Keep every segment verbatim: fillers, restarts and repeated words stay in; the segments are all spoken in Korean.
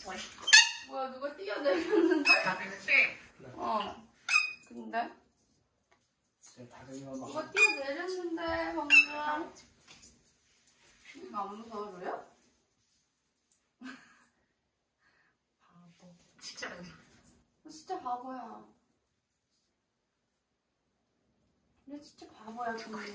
뭐야, 누가 뛰어내렸는데? 다른데? 어. 근데? 누가 누가 뛰어내렸는데, 방금. 이거 안 무서워져요? 바보. 진짜 진짜 바보야. 너 진짜 바보야, 근데.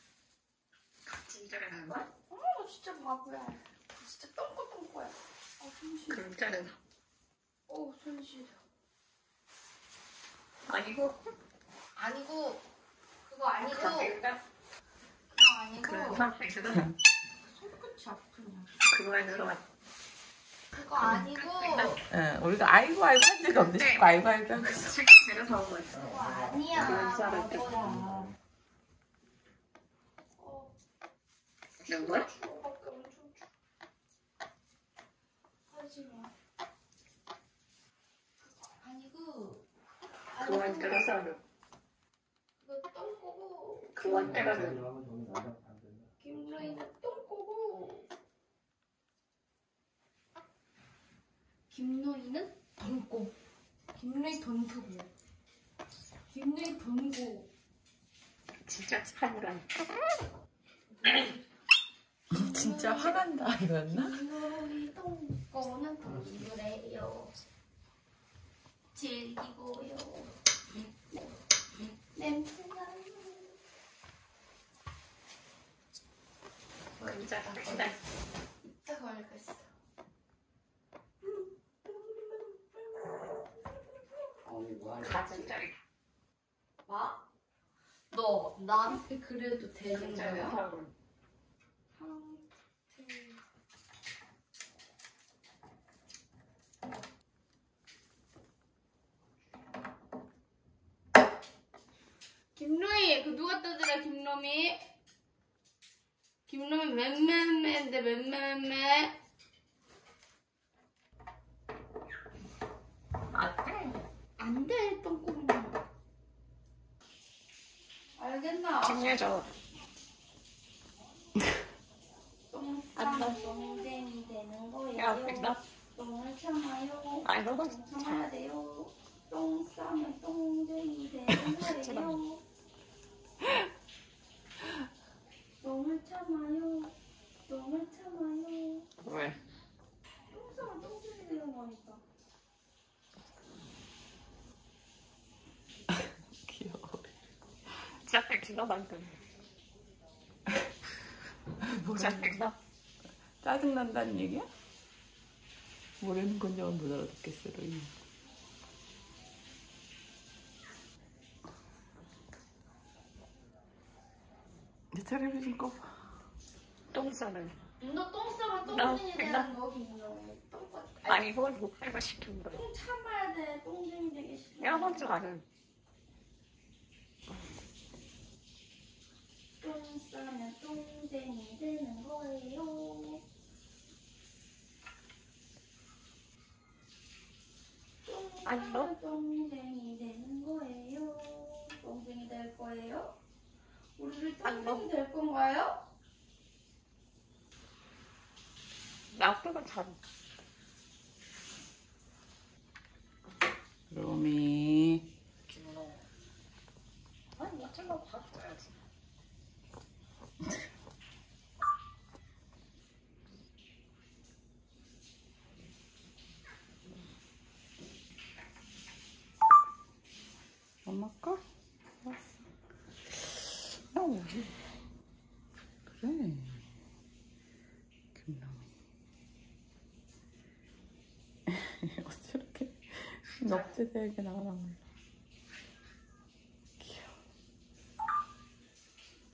진짜를 하는 거야? 어, 너 진짜 바보야. 진짜 똥꼬똥꼬야. 아, 손 시려. 그럼 짜는 어, 손 시려. 아니고 아니고, 그거 아니고, 그러니까 그거 아니고, 그래서 손끝이 아프냐. 그거에 들어가. 그거 아니고, 응, 우리가 아이고 아이고 한 적이 없는데 자꾸 아이고 아이고 하고 있어. 내려서 오고 있어. 그거 아니야. 눈살을 떼고. 바보야. 어, 누구야? 추워밖에 엄청 추워. 하지 마. 그거 아니고, 그거에 아니고, 들어서 그거 똥꼬고, 그거에 들어서 김로이는 똥꼬고, 김로이는 덩꼬. 김로이 덩크고. 김로이 덩고. 진짜 사물한. 진짜 화난다 이거였나? 김로이 덩꼬는 동그래요. 즐기고요. 냄새나요. 진짜 진짜 이따 걸렸어. 가진 짜리. 뭐? 너 나한테 그래도 되는 거야? 사물. 상태. 김로이, 그 누가 떠들어, 김로미? 김로미 맴맴매인데 맴맴매. 안 돼. 안 돼, 똥꼬는. 알겠나? 정해줘. 똥 안 싸면 돼. 똥쟁이 되는 거예요. 야, 됐다. 똥을 참아요. 아니, 너가 똥 참아야 돼요. 똥 싸면 똥쟁이 되는 거예요. 똥을 참아요. 똥을 참아요. 왜? 똥 싸면 똥쟁이 되는 거니까. 귀여워. 진짜 진짜 방금. 진짜 짜증난다는 얘기야? 모르는 건지 못 알아듣겠어. 로이. 내 텔레비전 꺼봐. 똥 싸는. 너똥 싸면 나- 똥쟁이 나- 되는 거 김너. 똥 아니 그걸 못 할까 싶은 거야. 똥 참아야 돼. 똥쟁이 되기 싫어. 야 먼저 가는. 똥 싸면 똥쟁이 되는 거예요. 똥 아니, 싸면 너? 똥쟁이 되는 거예요. 똥쟁이 될 거예요? 우리 아니, 너? 똥쟁이 될 건가요? 나쁘고 잘. 로미. 아니 어쩌려고 바꿔야지. 엄마 거? 알았어. 어, 그래. 김남이. 어찌 이렇게 넙지대게 나가나 몰라.